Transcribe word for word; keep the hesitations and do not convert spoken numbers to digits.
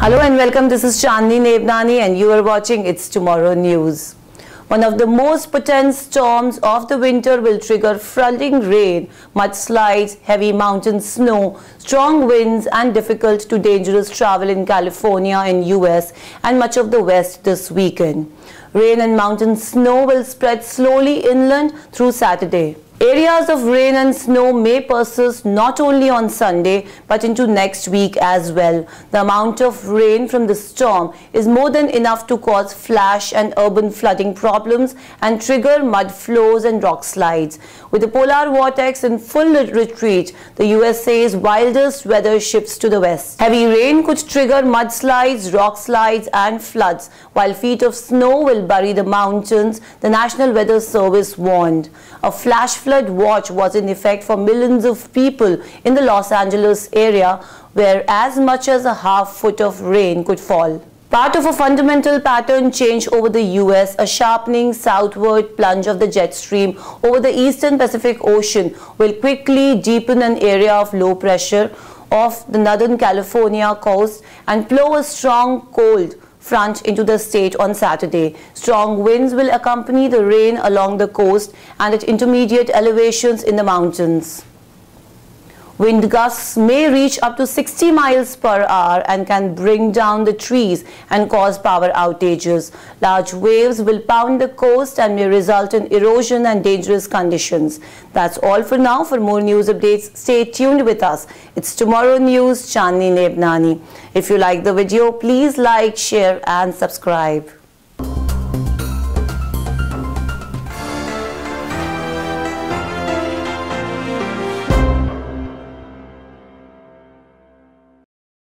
Hello and welcome. This is Chandni Nebnani and you are watching It's Tomorrow News. One of the most potent storms of the winter will trigger flooding rain, mudslides, heavy mountain snow, strong winds and difficult to dangerous travel in California and U S and much of the West this weekend. Rain and mountain snow will spread slowly inland through Saturday. Areas of rain and snow may persist not only on Sunday but into next week as well. The amount of rain from the storm is more than enough to cause flash and urban flooding problems and trigger mud flows and rock slides. With the polar vortex in full retreat, the U S A's wildest weather shifts to the west. Heavy rain could trigger mudslides, rock slides and floods, while feet of snow will bury the mountains, the National Weather Service warned. A flash flood watch was in effect for millions of people in the Los Angeles area, where as much as a half foot of rain could fall. Part of a fundamental pattern change over the U S, a sharpening southward plunge of the jet stream over the eastern Pacific Ocean will quickly deepen an area of low pressure off the northern California coast and blow a strong cold front into the state on Saturday. Strong winds will accompany the rain along the coast and at intermediate elevations in the mountains. Wind gusts may reach up to sixty miles per hour and can bring down the trees and cause power outages. Large waves will pound the coast and may result in erosion and dangerous conditions. That's all for now. For more news updates, stay tuned with us. It's Tomorrow News, Chandni Nebnani. If you like the video, please like, share and subscribe.